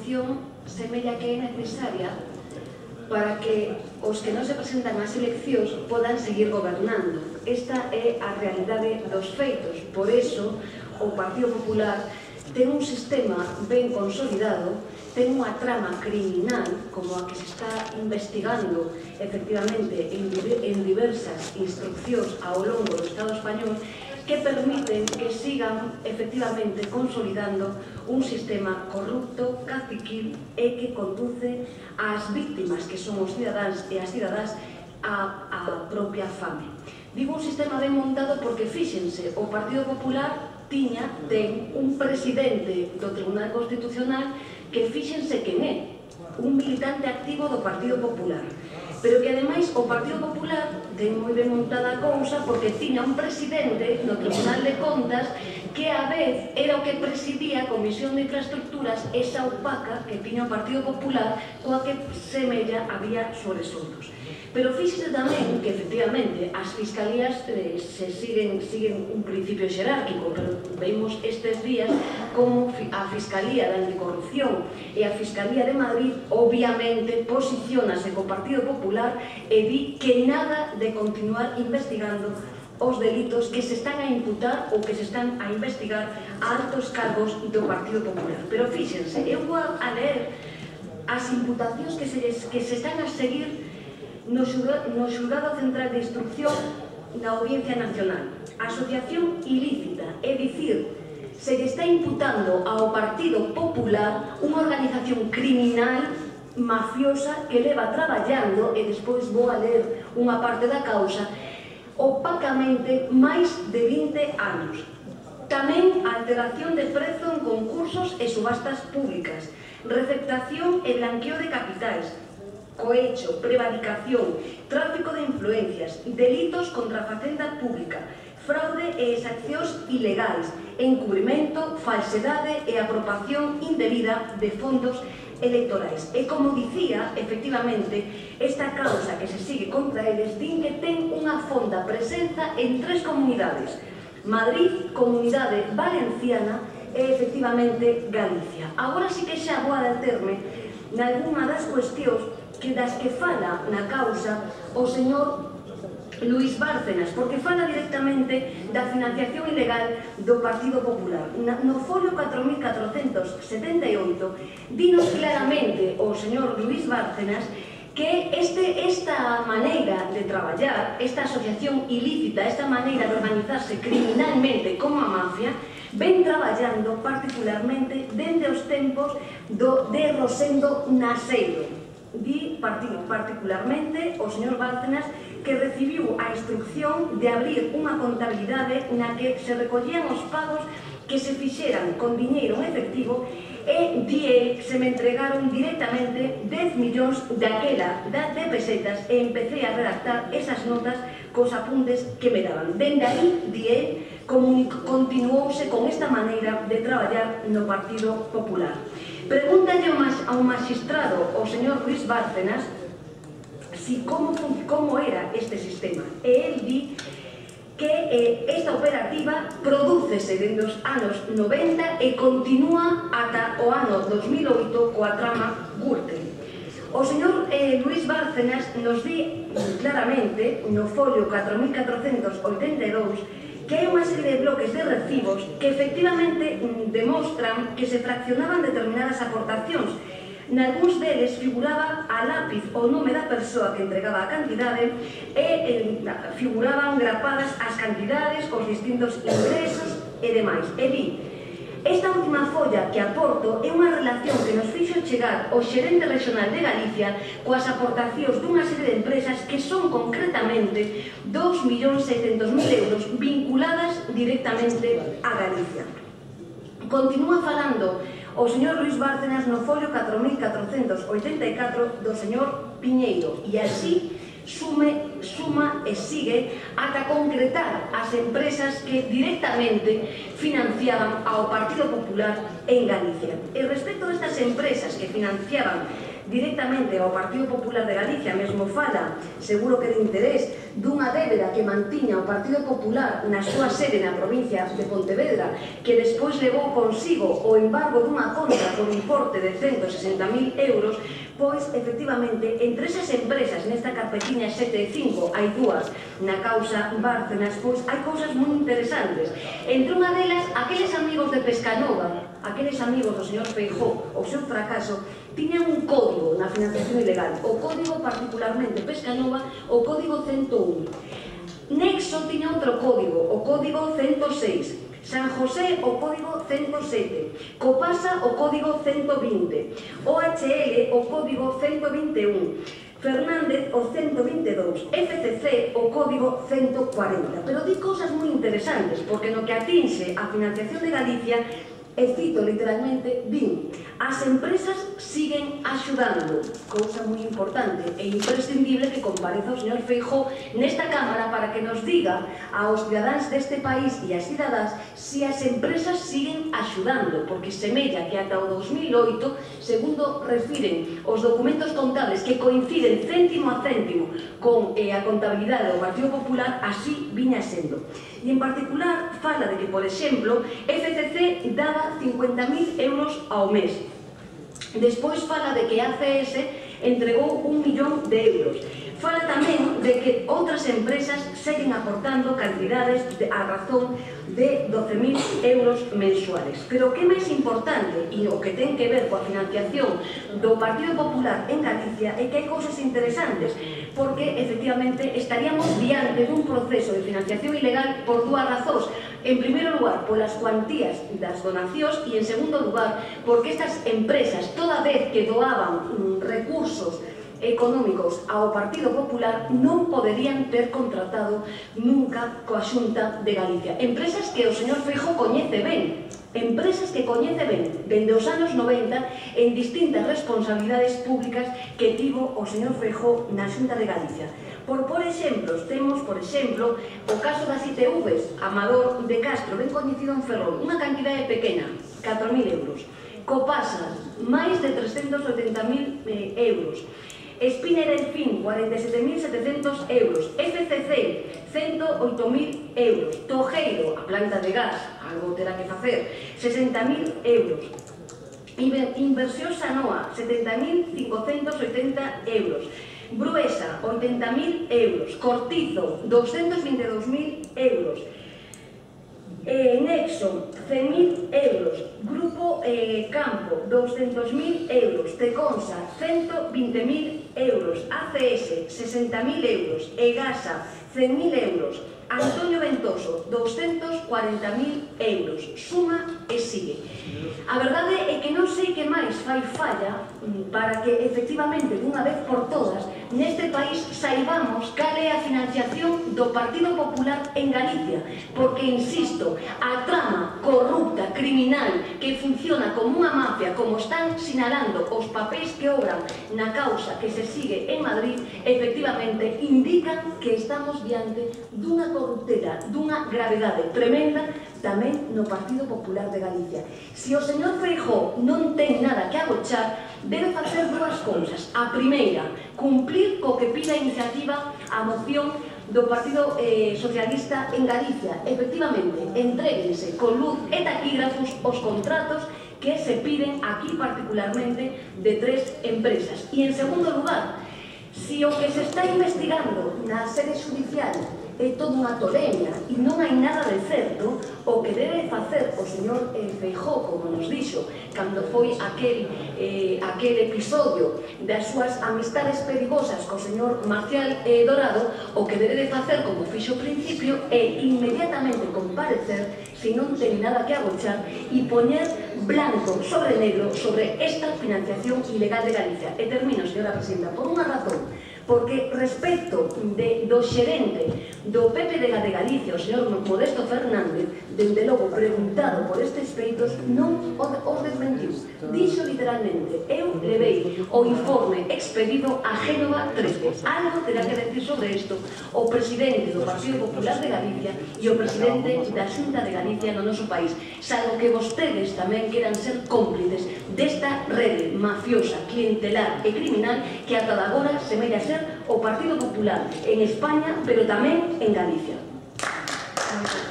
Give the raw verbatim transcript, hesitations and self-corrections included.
Constitución semella que é necesaria para que os que non se presentan ás eleccións podan seguir gobernando. Esta é a realidade dos feitos. Por eso, o Partido Popular ten un sistema ben consolidado, ten unha trama criminal como a que se está investigando efectivamente en diversas instruccións ao longo do Estado español, que permiten que sigan efectivamente consolidando un sistema corrupto, caciquil e que conduce ás víctimas, que son os cidadáns e as cidadás, a, a propia fame. Digo un sistema ben montado porque, fíxense, o Partido Popular tiña, ten un presidente do Tribunal Constitucional que, fíxense quen é, un militante activo do Partido Popular, pero que ademais o Partido Popular ten moi ben montada a cousa porque tiña un presidente no Tribunal de Contas que a vez era o que presidía a Comisión de Infraestructuras, esa opaca que tiña o Partido Popular, coa que semella había sobresoltos. Pero fíxese tamén que, efectivamente, as fiscalías eh, se siguen, siguen un principio xerárquico, pero vemos estes días como a Fiscalía de Anticorrupción e a Fiscalía de Madrid obviamente posicionase co Partido Popular e di que nada de continuar investigando os delitos que se están a imputar ou que se están a investigar a altos cargos do Partido Popular. Pero fíxense, eu vou a ler as imputacións que se, que se están a seguir no Xulgado Central de Instrucción da Audiencia Nacional. Asociación ilícita, é dicir, se lle está imputando ao Partido Popular unha organización criminal mafiosa que leva traballando, e despois vou a ler unha parte da causa, opacamente máis de vinte anos. Tamén a alteración de prezo en concursos e subastas públicas, receptación e blanqueo de capitais, cohecho, prevaricación, tráfico de influencias, delitos contra a facenda pública, fraude e exaccións ilegais, encubrimento, falsedade e apropiación indebida de fondos electorais. E como dicía, efectivamente, esta causa que se sigue contra eles din que ten unha fonda presenza en tres comunidades: Madrid, Comunidade Valenciana e, efectivamente, Galicia. Agora sí que xa vou a determe nalgúna das cuestións que das que fala na causa o señor Luís Bárcenas, porque fala directamente da financiación ilegal do Partido Popular. No folio catro mil catrocentos setenta e oito dinos claramente o señor Luís Bárcenas que este, esta maneira de traballar, esta asociación ilícita, esta maneira de organizarse criminalmente como a mafia, ven traballando particularmente dende os tempos do, de Rosendo Naseiro. Di particularmente o señor Bárcenas que recibiu a instrucción de abrir unha contabilidade na que se recollían os pagos que se fixeran con diñeiro en efectivo e di el se me entregaron directamente dez millóns daquela de pesetas e empecé a redactar esas notas cos apuntes que me daban. Dende aí, di el, continuouse con esta maneira de traballar no Partido Popular. Pregúntalle ao magistrado, o señor Luís Bárcenas, si como, como era este sistema. E el di que eh, esta operativa prodúcese dende os anos noventa e continúa ata o ano dos mil oito coa trama Gürtel. O señor eh, Luís Bárcenas nos di claramente no folio catro mil catrocentos oitenta e dous que hai unha serie de bloques de recibos que efectivamente demostran que se fraccionaban determinadas aportacións. Nalgúns deles figuraba a lápiz o nome da persoa que entregaba a cantidade e figuraban grapadas as cantidades, os distintos ingresos e demais. E di, esta última folla que aporto é unha relación que nos fixo chegar o xerente regional de Galicia coas aportacións dunha serie de empresas que son concretamente dous millóns seiscentos mil euros vinculadas directamente a Galicia. Continúa falando o señor Luís Bárcenas no folio catro mil catrocentos oitenta e catro do señor Piñeiro e así sume, suma e sigue ata concretar as empresas que directamente financiaban ao Partido Popular en Galicia. E respecto a estas empresas que financiaban directamente ao Partido Popular de Galicia, mesmo fala, seguro que de interés, dunha débeda que mantiña o Partido Popular na súa sede na provincia de Pontevedra, que despois levou consigo o embargo dunha conta por importe de ciento sesenta mil euros, pois, efectivamente, entre esas empresas, nesta carpetiña sete e cinco, hai dúas na causa Bárcenas, pois hai cousas moi interesantes. Entre unha delas, aqueles amigos de Pescanova, aqueles amigos do señor Feijóo, o seu fracaso, tiñan un código na financiación ilegal, o código particularmente Pescanova, o código ciento un. Nexo tiña outro código, o código ciento seis. San José, o código ciento sete, Copasa, o código ciento vinte, O H L, o código ciento vinte e un, Fernández, o ciento vinte e dous, F C C, o código ciento cuarenta. Pero di cousas moi interesantes, porque no que atinxe a financiación de Galicia, e cito literalmente, din: as empresas siguen axudando, cousa moi importante e imprescindible que compareza o señor Feijóo nesta Cámara para que nos diga aos cidadáns deste país e ás cidadás se as empresas siguen axudando, porque semella que ata o dos mil oito, segundo refiren os documentos contables que coinciden céntimo a céntimo con eh, a contabilidade do Partido Popular, así viña sendo. E en particular fala de que, por exemplo, F C C daba cincuenta mil euros ao mes. Despois fala de que A C S entregou un millón de euros. Fala tamén de que outras empresas seguen aportando cantidades a razón de doce mil euros mensuales. Pero o que é máis importante, e o que ten que ver coa financiación do Partido Popular en Galicia, é que hai cousas interesantes, porque, efectivamente, estaríamos diante dun proceso de financiación ilegal por dúas razóns. En primeiro lugar, polas cuantías das donacións, e en segundo lugar, porque estas empresas, toda vez que doaban mm, recursos económicos ao Partido Popular, non poderían ter contratado nunca coa Xunta de Galicia. Empresas que o señor Feijóo coñece ben, empresas que coñece ben, dende os anos noventa, en distintas responsabilidades públicas que tivo o señor Feijóo na Xunta de Galicia. Por, por exemplos, temos, por exemplo, o caso das I T Vs, Amador de Castro, ben coñecido en Ferrol, unha cantidade pequena, catro mil euros. Copasa, máis de trescentos oitenta mil eh, euros. Spinner Elfín, cuarenta e sete mil setecentos euros. F C C, ciento oito mil euros. Tojeiro, a planta de gas, algo terá que facer, sesenta mil euros. Inversión Sanoa, setenta mil cincocentos oitenta euros. Bruesa, oitenta mil euros. Cortizo, doscientos vinte e dous mil euros. Eh, Nexo, cen mil euros. Grupo eh, Campo, doscientos mil euros. Teconsa, ciento vinte mil euros. A C S, sesenta mil euros. Egasa, cen mil euros. Antonio Ventoso, doscientos cuarenta mil euros. Suma e sigue. A verdade é que non sei que máis fai falla para que, efectivamente, dunha vez por todas, neste país saibamos cal é a financiación do Partido Popular en Galicia, porque, insisto, a trama corrupta, criminal, que funciona como unha mafia, como están sinalando os papéis que obran na causa que se sigue en Madrid, efectivamente, indican que estamos diante dunha corruptela, dunha gravedade tremenda tamén no Partido Popular de Galicia. Se o señor Feijóo non ten nada que agochar, debe facer dúas cousas. A primeira, cumplir co que pide a iniciativa a moción do Partido eh, Socialista en Galicia. Efectivamente, entréguense con luz e taquígrafos os contratos que se piden aquí particularmente de tres empresas. E en segundo lugar, se o que se está investigando na sede judicial é toda unha tolemia e non hai nada de certo, o que debe facer o señor eh, Feijóo, como nos dixo, cando foi aquel, eh, aquel episodio das súas amistades perigosas co señor Marcial eh, Dorado, o que debe de facer, como fixo ao principio, é inmediatamente comparecer, se non ten nada que agochar, e poñer blanco sobre negro sobre esta financiación ilegal de Galicia. E termino, señora Presidenta, por unha razón, porque respecto de, do xerente do P P D de Galicia, o señor Modesto Fernández, dende logo preguntado por estes feitos, non os desmentiu. dixo literalmente: eu levei o informe expedido a Génova Crespo. Algo terá que decir sobre isto o presidente do Partido Popular de Galicia e o presidente da Xunta de Galicia no noso país, salvo que vostedes tamén queran ser cómplices desta rede mafiosa, clientelar e criminal que ata agora semella ser o Partido Popular en España, pero tamén en Galicia.